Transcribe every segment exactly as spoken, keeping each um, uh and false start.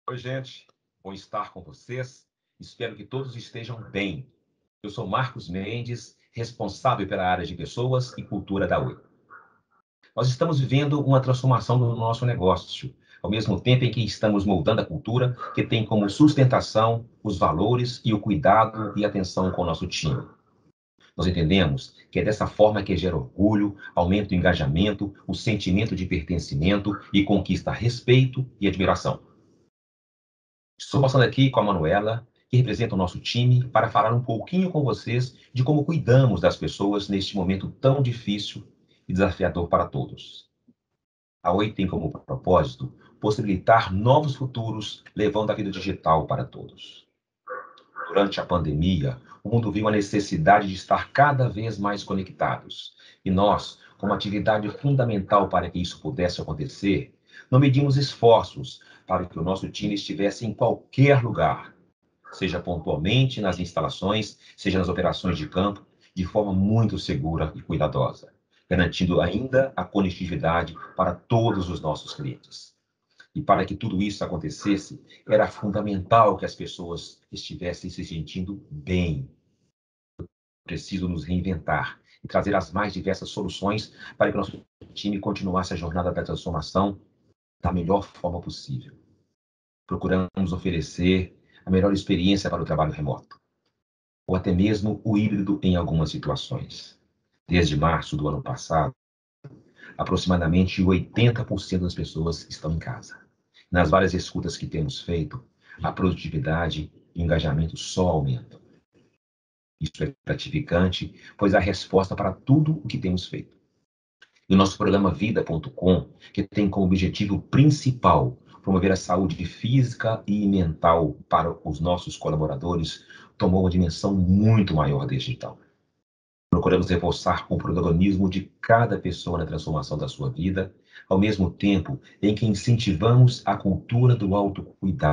Oi, gente. Bom estar com vocês. Espero que todos estejam bem. Eu sou Marcos Mendes, responsável pela área de pessoas e cultura da Oi. Nós estamos vivendo uma transformação do nosso negócio, ao mesmo tempo em que estamos moldando a cultura que tem como sustentação os valores e o cuidado e atenção com o nosso time. Nós entendemos que é dessa forma que gera orgulho, aumenta o engajamento, o sentimento de pertencimento e conquista respeito e admiração. Estou passando aqui com a Manuela, que representa o nosso time, para falar um pouquinho com vocês de como cuidamos das pessoas neste momento tão difícil e desafiador para todos. A Oi tem como propósito possibilitar novos futuros, levando a vida digital para todos. Durante a pandemia, o mundo viu a necessidade de estar cada vez mais conectados. E nós, como atividade fundamental para que isso pudesse acontecer, não medimos esforços para que o nosso time estivesse em qualquer lugar, seja pontualmente nas instalações, seja nas operações de campo, de forma muito segura e cuidadosa, garantindo ainda a conectividade para todos os nossos clientes. E para que tudo isso acontecesse, era fundamental que as pessoas estivessem se sentindo bem. Preciso nos reinventar e trazer as mais diversas soluções para que o nosso time continuasse a jornada da transformação da melhor forma possível. Procuramos oferecer a melhor experiência para o trabalho remoto, ou até mesmo o híbrido em algumas situações. Desde março do ano passado, aproximadamente oitenta por cento das pessoas estão em casa. Nas várias escutas que temos feito, a produtividade e o engajamento só aumentam. Isso é gratificante, pois é a resposta para tudo o que temos feito. E o nosso programa Vida ponto com, que tem como objetivo principal promover a saúde física e mental para os nossos colaboradores, tomou uma dimensão muito maior desde então. Procuramos reforçar o protagonismo de cada pessoa na transformação da sua vida, ao mesmo tempo em que incentivamos a cultura do autocuidado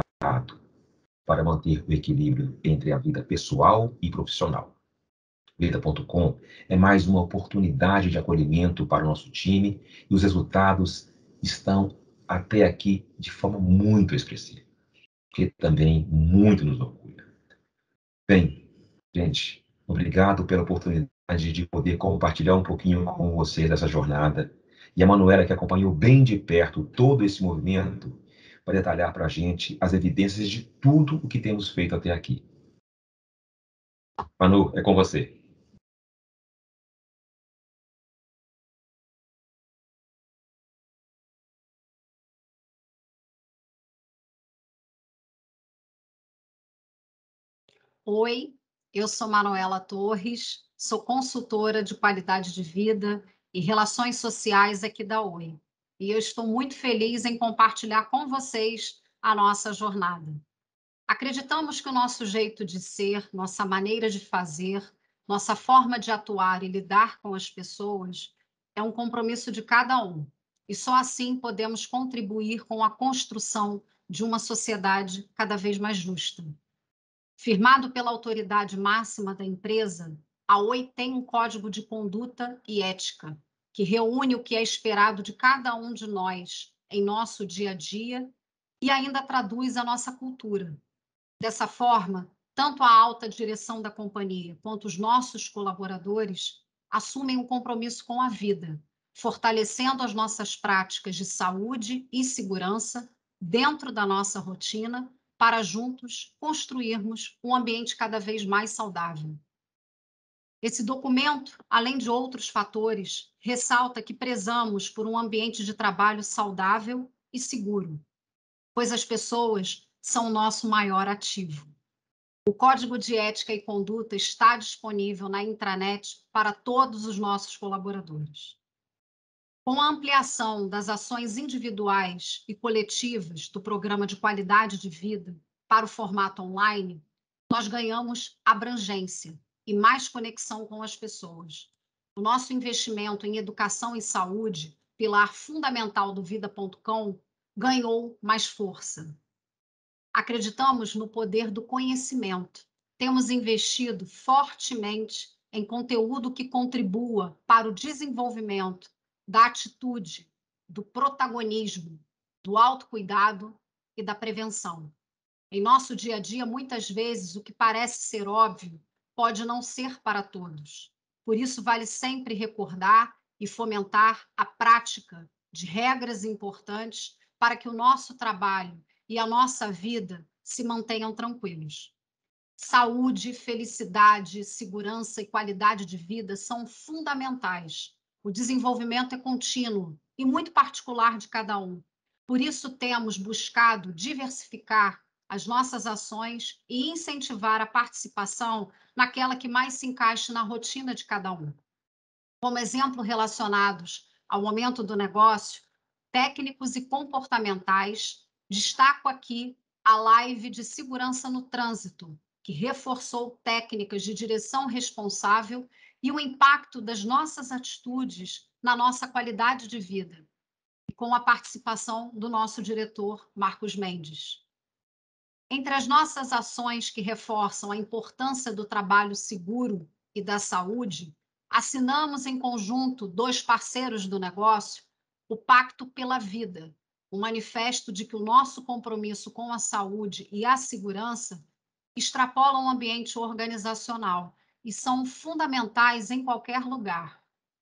para manter o equilíbrio entre a vida pessoal e profissional. Vida ponto com é mais uma oportunidade de acolhimento para o nosso time e os resultados estão até aqui de forma muito expressiva, que também muito nos orgulha. Bem, gente, obrigado pela oportunidade de poder compartilhar um pouquinho com vocês dessa jornada. E a Manuela, que acompanhou bem de perto todo esse movimento, vai detalhar para a gente as evidências de tudo o que temos feito até aqui. Manu, é com você. Oi, eu sou Manuela Torres, sou consultora de qualidade de vida e relações sociais aqui da Oi. E eu estou muito feliz em compartilhar com vocês a nossa jornada. Acreditamos que o nosso jeito de ser, nossa maneira de fazer, nossa forma de atuar e lidar com as pessoas é um compromisso de cada um. E só assim podemos contribuir com a construção de uma sociedade cada vez mais justa. Firmado pela autoridade máxima da empresa, a Oi tem um código de conduta e ética, que reúne o que é esperado de cada um de nós em nosso dia a dia e ainda traduz a nossa cultura. Dessa forma, tanto a alta direção da companhia quanto os nossos colaboradores assumem um compromisso com a vida, fortalecendo as nossas práticas de saúde e segurança dentro da nossa rotina para juntos construirmos um ambiente cada vez mais saudável. Esse documento, além de outros fatores, ressalta que prezamos por um ambiente de trabalho saudável e seguro, pois as pessoas são o nosso maior ativo. O Código de Ética e Conduta está disponível na intranet para todos os nossos colaboradores. Com a ampliação das ações individuais e coletivas do Programa de Qualidade de Vida para o formato online, nós ganhamos abrangência e mais conexão com as pessoas. O nosso investimento em educação e saúde, pilar fundamental do Vida ponto com, ganhou mais força. Acreditamos no poder do conhecimento. Temos investido fortemente em conteúdo que contribua para o desenvolvimento da atitude, do protagonismo, do autocuidado e da prevenção. Em nosso dia a dia, muitas vezes, o que parece ser óbvio pode não ser para todos. Por isso, vale sempre recordar e fomentar a prática de regras importantes para que o nosso trabalho e a nossa vida se mantenham tranquilos. Saúde, felicidade, segurança e qualidade de vida são fundamentais. O desenvolvimento é contínuo e muito particular de cada um. Por isso, temos buscado diversificar as nossas ações e incentivar a participação naquela que mais se encaixe na rotina de cada um. Como exemplo relacionados ao momento do negócio, técnicos e comportamentais, destaco aqui a live de segurança no trânsito, que reforçou técnicas de direção responsável e o impacto das nossas atitudes na nossa qualidade de vida, com a participação do nosso diretor, Marcos Mendes. Entre as nossas ações que reforçam a importância do trabalho seguro e da saúde, assinamos em conjunto, dois parceiros do negócio, o Pacto pela Vida, um manifesto de que o nosso compromisso com a saúde e a segurança extrapolam o ambiente organizacional e são fundamentais em qualquer lugar.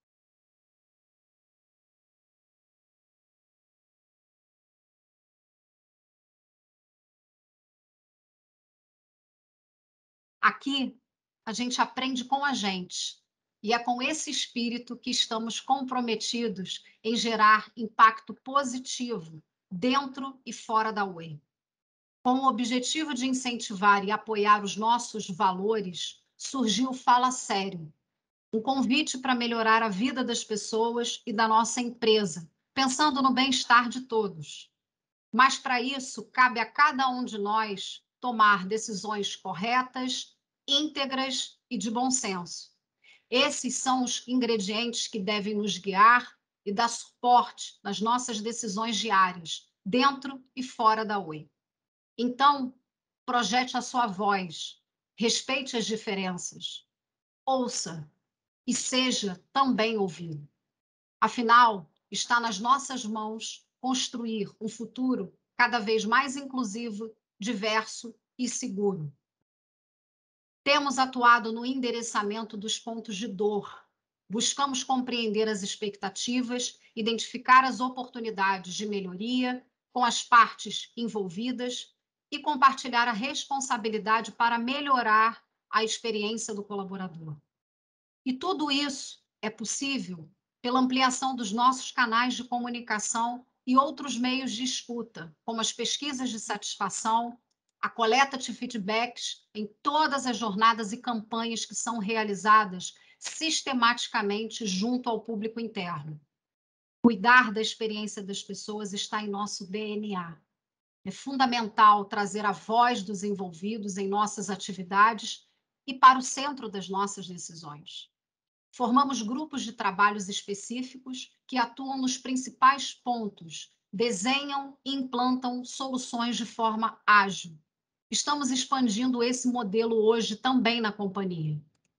Aqui, a gente aprende com a gente, e é com esse espírito que estamos comprometidos em gerar impacto positivo dentro e fora da U E. Com o objetivo de incentivar e apoiar os nossos valores, surgiu o Fala Sério, um convite para melhorar a vida das pessoas e da nossa empresa, pensando no bem-estar de todos. Mas, para isso, cabe a cada um de nós tomar decisões corretas, íntegras e de bom senso. Esses são os ingredientes que devem nos guiar e dar suporte nas nossas decisões diárias, dentro e fora da U E. Então, projete a sua voz, respeite as diferenças, ouça e seja também ouvido. Afinal, está nas nossas mãos construir um futuro cada vez mais inclusivo, diverso e seguro. Temos atuado no endereçamento dos pontos de dor. Buscamos compreender as expectativas, identificar as oportunidades de melhoria com as partes envolvidas e compartilhar a responsabilidade para melhorar a experiência do colaborador. E tudo isso é possível pela ampliação dos nossos canais de comunicação e outros meios de escuta, como as pesquisas de satisfação, a coleta de feedbacks em todas as jornadas e campanhas que são realizadas sistematicamente junto ao público interno. Cuidar da experiência das pessoas está em nosso D N A. É fundamental trazer a voz dos envolvidos em nossas atividades e para o centro das nossas decisões. Formamos grupos de trabalhos específicos que atuam nos principais pontos, desenham e implantam soluções de forma ágil. Estamos expandindo esse modelo hoje também na companhia.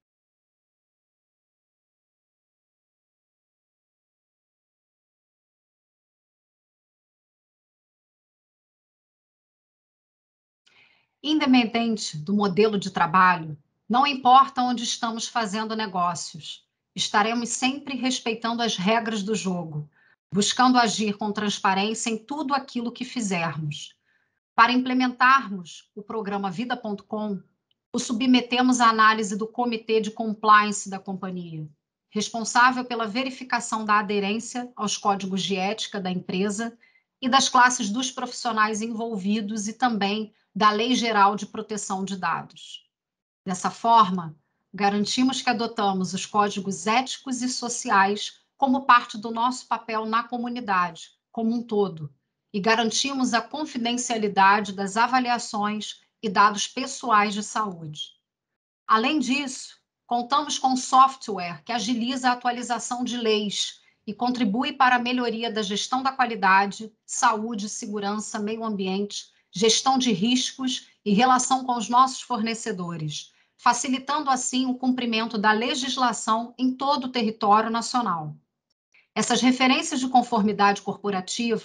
Independente do modelo de trabalho, não importa onde estamos fazendo negócios, estaremos sempre respeitando as regras do jogo, buscando agir com transparência em tudo aquilo que fizermos. Para implementarmos o programa Vida ponto com, o submetemos à análise do Comitê de Compliance da companhia, responsável pela verificação da aderência aos códigos de ética da empresa e das classes dos profissionais envolvidos e também da Lei Geral de Proteção de Dados. Dessa forma, garantimos que adotamos os códigos éticos e sociais como parte do nosso papel na comunidade, como um todo, e garantimos a confidencialidade das avaliações e dados pessoais de saúde. Além disso, contamos com software que agiliza a atualização de leis e contribui para a melhoria da gestão da qualidade, saúde, segurança, meio ambiente, gestão de riscos e relação com os nossos fornecedores, facilitando assim o cumprimento da legislação em todo o território nacional. Essas referências de conformidade corporativa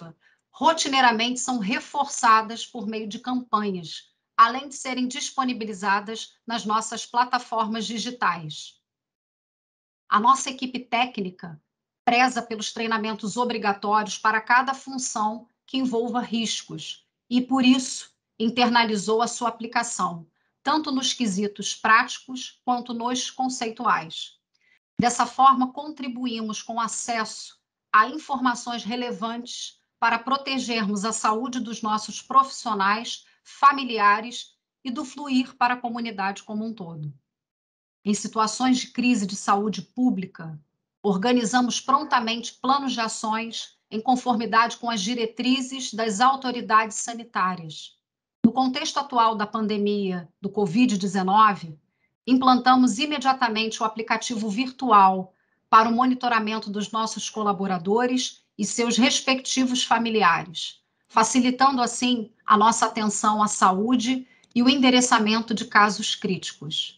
rotineiramente são reforçadas por meio de campanhas, além de serem disponibilizadas nas nossas plataformas digitais. A nossa equipe técnica preza pelos treinamentos obrigatórios para cada função que envolva riscos e, por isso, internalizou a sua aplicação, tanto nos quesitos práticos quanto nos conceituais. Dessa forma, contribuímos com acesso a informações relevantes para protegermos a saúde dos nossos profissionais, familiares e do fluir para a comunidade como um todo. Em situações de crise de saúde pública, organizamos prontamente planos de ações em conformidade com as diretrizes das autoridades sanitárias. No contexto atual da pandemia do covid dezenove, implantamos imediatamente o aplicativo virtual para o monitoramento dos nossos colaboradores e seus respectivos familiares, facilitando assim a nossa atenção à saúde e o endereçamento de casos críticos.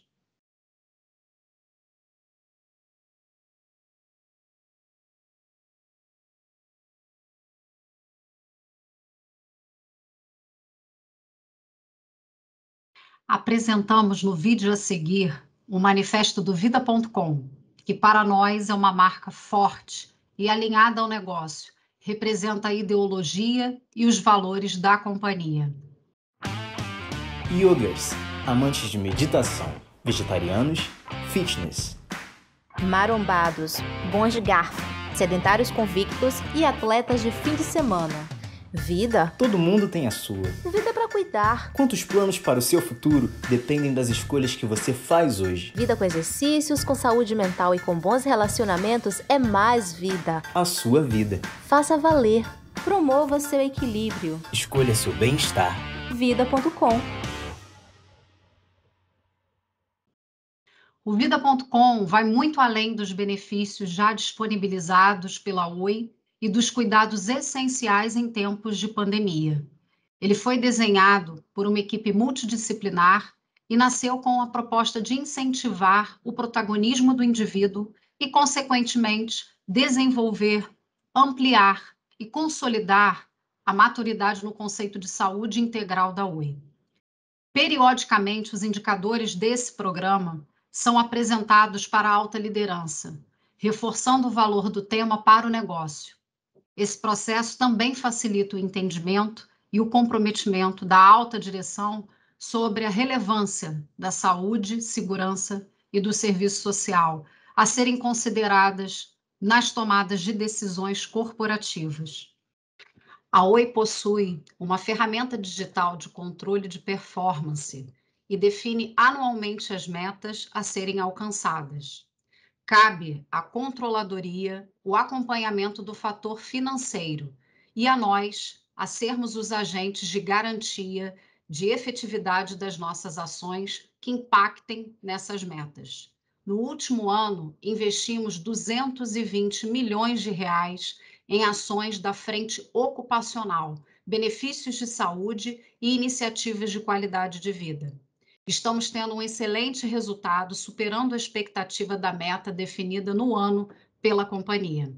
Apresentamos no vídeo a seguir o manifesto do vida ponto com, que para nós é uma marca forte e alinhada ao negócio, representa a ideologia e os valores da companhia. Yogers, amantes de meditação, vegetarianos, fitness. Marombados, bons de garfo, sedentários convictos e atletas de fim de semana. Vida? Todo mundo tem a sua. Vida para cuidar. Quantos planos para o seu futuro dependem das escolhas que você faz hoje? Vida com exercícios, com saúde mental e com bons relacionamentos é mais vida. A sua vida. Faça valer. Promova seu equilíbrio. Escolha seu bem-estar. vida ponto com. O vida ponto com vai muito além dos benefícios já disponibilizados pela Oi e dos cuidados essenciais em tempos de pandemia. Ele foi desenhado por uma equipe multidisciplinar e nasceu com a proposta de incentivar o protagonismo do indivíduo e, consequentemente, desenvolver, ampliar e consolidar a maturidade no conceito de saúde integral da Oi. Periodicamente, os indicadores desse programa são apresentados para a alta liderança, reforçando o valor do tema para o negócio. Esse processo também facilita o entendimento e o comprometimento da alta direção sobre a relevância da saúde, segurança e do serviço social a serem consideradas nas tomadas de decisões corporativas. A Oi possui uma ferramenta digital de controle de performance e define anualmente as metas a serem alcançadas. Cabe à controladoria o acompanhamento do fator financeiro e a nós a sermos os agentes de garantia de efetividade das nossas ações que impactem nessas metas. No último ano, investimos duzentos e vinte milhões de reais em ações da frente ocupacional, benefícios de saúde e iniciativas de qualidade de vida. Estamos tendo um excelente resultado, superando a expectativa da meta definida no ano pela companhia.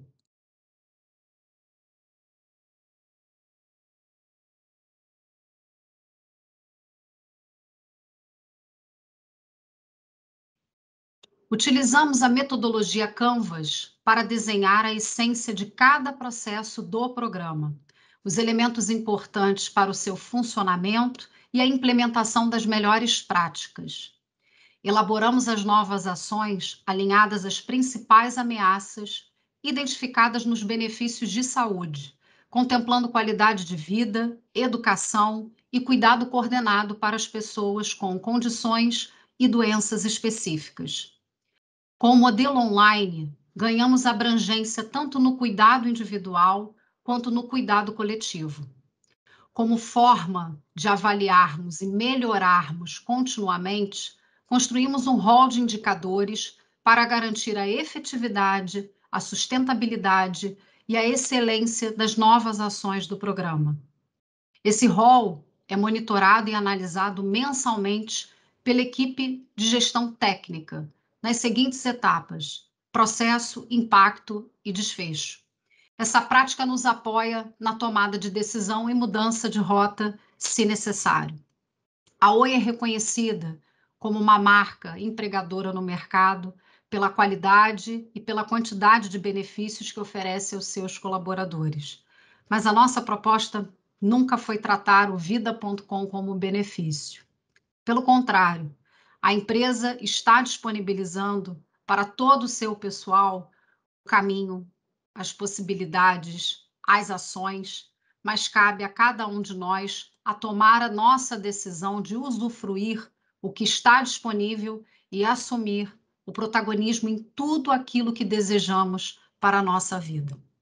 Utilizamos a metodologia Canvas para desenhar a essência de cada processo do programa, os elementos importantes para o seu funcionamento e a implementação das melhores práticas. Elaboramos as novas ações alinhadas às principais ameaças identificadas nos benefícios de saúde, contemplando qualidade de vida, educação e cuidado coordenado para as pessoas com condições e doenças específicas. Com o modelo online, ganhamos abrangência tanto no cuidado individual quanto no cuidado coletivo. Como forma de avaliarmos e melhorarmos continuamente, construímos um rol de indicadores para garantir a efetividade, a sustentabilidade e a excelência das novas ações do programa. Esse rol é monitorado e analisado mensalmente pela equipe de gestão técnica, nas seguintes etapas: processo, impacto e desfecho. Essa prática nos apoia na tomada de decisão e mudança de rota, se necessário. A Oi é reconhecida como uma marca empregadora no mercado pela qualidade e pela quantidade de benefícios que oferece aos seus colaboradores. Mas a nossa proposta nunca foi tratar o Vida ponto com como benefício. Pelo contrário, a empresa está disponibilizando para todo o seu pessoal o caminho, as possibilidades, as ações, mas cabe a cada um de nós a tomar a nossa decisão de usufruir o que está disponível e assumir o protagonismo em tudo aquilo que desejamos para a nossa vida.